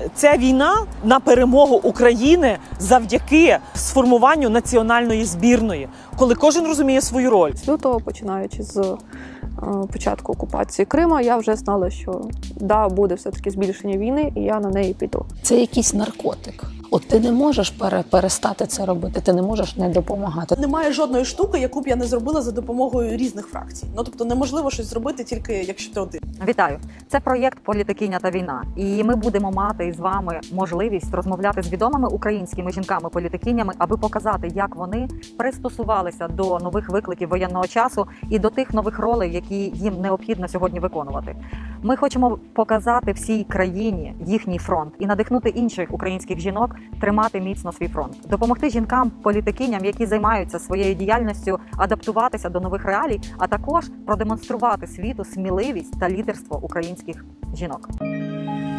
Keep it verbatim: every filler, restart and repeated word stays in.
Це війна на перемогу України завдяки сформуванню національної збірної, коли кожен розуміє свою роль. З лютого, починаючи з початку окупації Криму, я вже знала, що да, буде все-таки збільшення війни, і я на неї піду. Це якийсь наркотик. От ти не можеш пере, перестати це робити, ти не можеш не допомагати. Немає жодної штуки, яку б я не зробила за допомогою різних фракцій. Ну, тобто неможливо щось зробити тільки якщо ти один. Вітаю! Це проєкт «Політикиня та війна». І ми будемо мати із вами можливість розмовляти з відомими українськими жінками-політикинями, аби показати, як вони пристосувалися до нових викликів воєнного часу і до тих нових ролей, які їм необхідно сьогодні виконувати. Ми хочемо показати всій країні їхній фронт і надихнути інших українських жінок тримати міцно свій фронт. Допомогти жінкам-політикиням, які займаються своєю діяльністю, адаптуватися до нових реалій, а також продемонструвати світу сміливість та лідерство українських жінок.